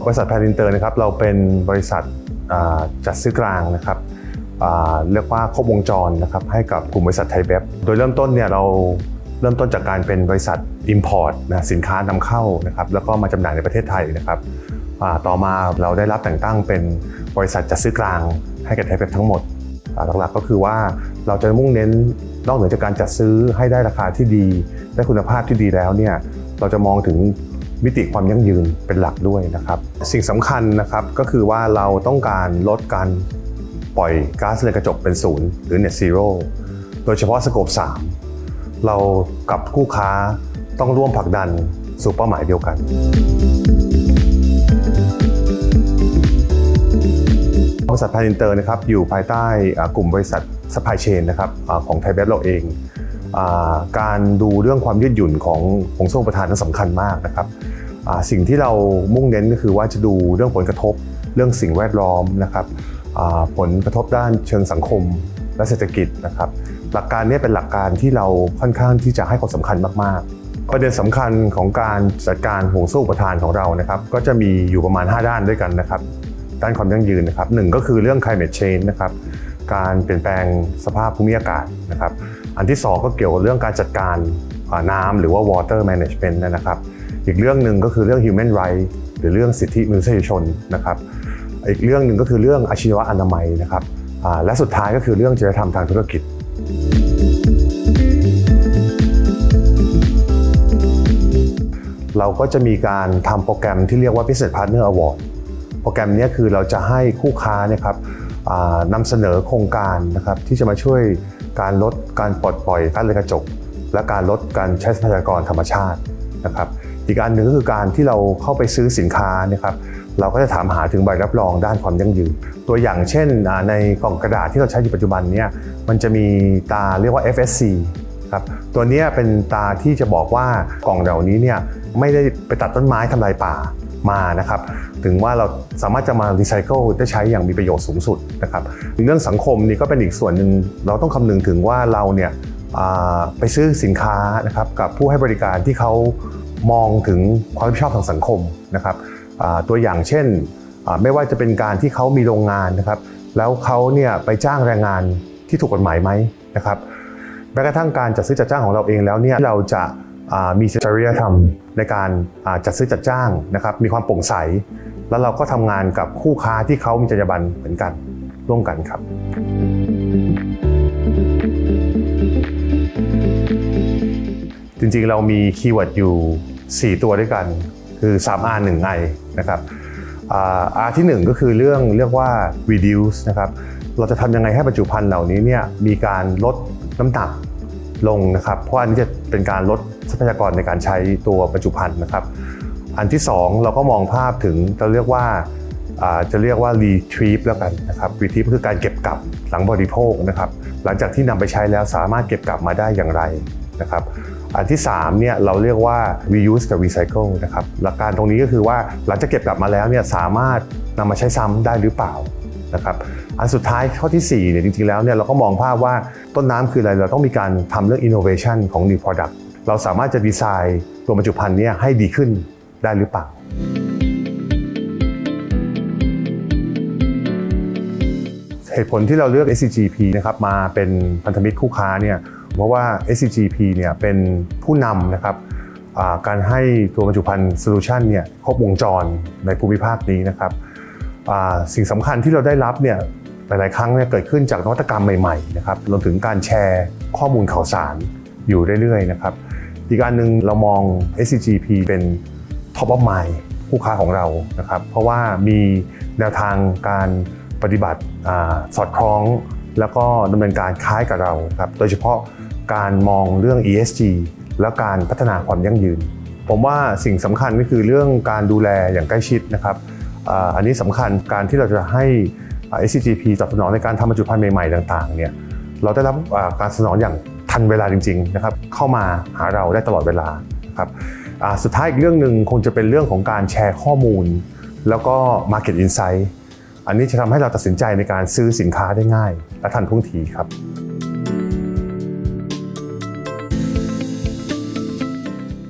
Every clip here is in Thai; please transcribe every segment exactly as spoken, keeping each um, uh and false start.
บริษัทแพนอินเตอร์นะครับเราเป็นบริษัทจัดซื้อกลางนะครับเรียกว่าครบวงจรนะครับให้กับกลุ่มบริษัทไทยเบฟโดยเริ่มต้นเนี่ยเราเริ่มต้นจากการเป็นบริษัท Import นะสินค้านำเข้านะครับแล้วก็มาจำหน่ายในประเทศไทยนะครับต่อมาเราได้รับแต่งตั้งเป็นบริษัทจัดซื้อกลางให้กับไทยเบฟทั้งหมดหลักๆก็คือว่าเราจะมุ่งเน้นนอกเหนือจากการจัดซื้อให้ได้ราคาที่ดีได้คุณภาพที่ดีแล้วเนี่ยเราจะมองถึงมิติความยั่งยืนเป็นหลักด้วยนะครับสิ่งสำคัญนะครับก็คือว่าเราต้องการลดการปล่อยก๊าซเรือนกระจกเป็นศูนย์หรือ Net Zero โดยเฉพาะสโคปสามเรากับคู่ค้าต้องร่วมผลักดันสู่เป้าหมายเดียวกันบริษัทแพนอินเตอร์นะครับอยู่ภายใต้กลุ่มบริษัทซัพพลายเชนนะครับของไทยเบฟเราเองการดูเรื่องความยืดหยุ่นของห่วงโซ่อุปทานนั้นสำคัญมากนะครับสิ่งที่เรามุ่งเน้นก็คือว่าจะดูเรื่องผลกระทบเรื่องสิ่งแวดล้อมนะครับผลกระทบด้านเชิงสังคมและเศรษฐกิจนะครับหลักการนี้เป็นหลักการที่เราค่อนข้างที่จะให้ความสำคัญมากๆประเด็นสำคัญของการจัดการห่วงโซ่อุปทานของเรานะครับก็จะมีอยู่ประมาณห้าด้านด้วยกันนะครับด้านความยั่งยืนนะครับหนึ่งก็คือเรื่อง climate change นะครับการเปลี่ยนแปลงสภาพภูมิอากาศนะครับอันที่สองก็เกี่ยวกับเรื่องการจัดการน้ำหรือว่า water management นะครับอีกเรื่องหนึ่งก็คือเรื่อง human right หรือเรื่องสิทธิมนุษยชนนะครับอีกเรื่องหนึ่งก็คือเรื่องอาชีวะอนามัยนะครับและสุดท้ายก็คือเรื่องจริยธรรมทางธุรกิจเราก็จะมีการทำโปรแกรมที่เรียกว่า Business Partner Award โปรแกรมนี้คือเราจะให้คู่ค้านะครับนำเสนอโครงการนะครับที่จะมาช่วยการลดการปลดปล่อยก๊าซเรือนกระจกและการลดการใช้ทรัพยากรธรรมชาตินะครับอีกอันหนึ่งก็คือการที่เราเข้าไปซื้อสินค้านะครับเราก็จะถามหาถึงใบรับรองด้านความยั่งยืนตัวอย่างเช่นในกล่องกระดาษที่เราใช้อยู่ปัจจุบันเนี่ยมันจะมีตาเรียกว่า เอฟ เอส ซี ครับตัวนี้เป็นตาที่จะบอกว่ากล่องเหล่านี้เนี่ยไม่ได้ไปตัดต้นไม้ทำลายป่ามานะครับถึงว่าเราสามารถจะมารีไซเคิลได้ใช้อย่างมีประโยชน์สูงสุดนะครับเรื่องสังคมนี่ก็เป็นอีกส่วนหนึ่งเราต้องคำนึงถึงว่าเราเนี่ยไปซื้อสินค้านะครับกับผู้ให้บริการที่เขามองถึงความรับผิดชอบทางสังคมนะครับตัวอย่างเช่นไม่ว่าจะเป็นการที่เขามีโรงงานนะครับแล้วเขาเนี่ยไปจ้างแรงงานที่ถูกกฎหมายไหมนะครับแม้กระทั่งการจัดซื้อจัดจ้างของเราเองแล้วเนี่ยเราจะมีจริยธรรมในการจัดซื้อจัดจ้างนะครับมีความโปร่งใสแล้วเราก็ทำงานกับคู่ค้าที่เขามีจรรยาบรรณเหมือนกันร่วมกันครับจริงๆเรามีคีย์เวิร์ดอยู่สี่ตัวด้วยกันคือ ทรี อาร์ หนึ่ง ไอ นะครับ R ที่หนึ่งก็คือเรื่องเรียกว่า reduce นะครับเราจะทำยังไงให้บรรจุภัณฑ์เหล่านี้เนี่ยมีการลดน้ำหนักลงนะครับเพราะอันนี้จะเป็นการลดทรัพยากรในการใช้ตัวบรรจุภัณฑ์นะครับอันที่สองเราก็มองภาพถึงจะเรียกว่าจะเรียกว่า retrieve แล้วกันนะครับ retrieve ก็คือการเก็บกลับหลังบริโภคนะครับหลังจากที่นำไปใช้แล้วสามารถเก็บกลับมาได้อย่างไรนะครับอันที่สามเนี่ยเราเรียกว่า reuse กับ recycle นะครับหลักการตรงนี้ก็คือว่าหลังจากเก็บกลับมาแล้วเนี่ยสามารถนำมาใช้ซ้ำได้หรือเปล่านะครับอันสุดท้ายข้อที่สี่เนี่ยจริงๆแล้วเนี่ยเราก็มองภาพว่าต้นน้ำคืออะไรเราต้องมีการทำเรื่อง innovation ของ new product เราสามารถจะดีไซน์ตัวบรรจุภัณฑ์นี้ให้ดีขึ้นได้หรือเปล่าเหตุผลที่เราเลือก เอส ซี จี พี นะครับมาเป็นพันธมิตรคู่ค้าเนี่ยเพราะว่า เอส ซี จี พี เนี่ยเป็นผู้นำนะครับการให้ตัวบรรจุภัณฑ์โซลูชันเนี่ยครบวงจรในภูมิภาคนี้นะครับสิ่งสำคัญที่เราได้รับเนี่ยหลายๆครั้งเนี่ยเกิดขึ้นจากนวัตกรรมใหม่ๆนะครับรวมถึงการแชร์ข้อมูลข่าวสารอยู่เรื่อยๆนะครับอีกอันหนึ่งเรามอง เอส ซี จี พี เป็น top of mind คู่ค้าของเรานะครับเพราะว่ามีแนวทางการปฏิบัติสอดคล้องแล้วก็ดำเนินการคล้ายกับเราครับโดยเฉพาะการมองเรื่อง อี เอส จี และการพัฒนาความยั่งยืนผมว่าสิ่งสำคัญก็คือเรื่องการดูแลอย่างใกล้ชิดนะครับอันนี้สำคัญการที่เราจะให้ เอส ซี จี พี ตอบสนองในการทำบรรจุภัณฑ์ใหม่ๆต่างๆเนี่ยเราได้รับการสนองอย่างทันเวลาจริงๆนะครับเข้ามาหาเราได้ตลอดเวลาครับสุดท้ายอีกเรื่องหนึ่งคงจะเป็นเรื่องของการแชร์ข้อมูลแล้วก็ Market Insight อันนี้จะทำให้เราตัดสินใจในการซื้อสินค้าได้ง่ายและทันท่วงทีครับ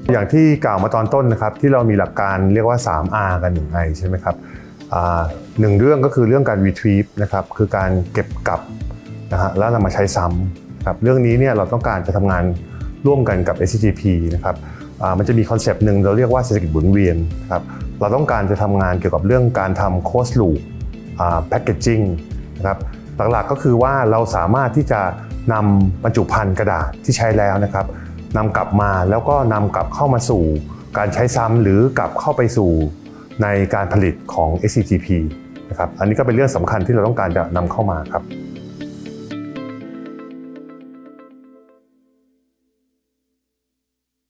อย่างที่กล่าวมาตอนต้นนะครับที่เรามีหลักการเรียกว่า สาม อาร์ กัน หนึ่ง ไอ ใช่ไหมครับหนึ่งเรื่องก็คือเรื่องการ retrieve นะครับคือการเก็บกลับนะฮะแล้วนำมาใช้ซ้ำครับเรื่องนี้เนี่ยเราต้องการจะทำงานร่วมกันกับ เอส ซี จี พี นะครับมันจะมีคอนเซปต์หนึ่งเราเรียกว่าเศรษฐกิจหมุนเวียนครับเราต้องการจะทำงานเกี่ยวกับเรื่องการทำ closed loop packaging นะครับหลักๆก็คือว่าเราสามารถที่จะนำบรรจุภัณฑ์กระดาษที่ใช้แล้วนะครับนำกลับมาแล้วก็นำกลับเข้ามาสู่การใช้ซ้ำหรือกลับเข้าไปสู่ในการผลิตของ เอส ซี จี พี นะครับอันนี้ก็เป็นเรื่องสำคัญที่เราต้องการจะนำเข้ามาครับ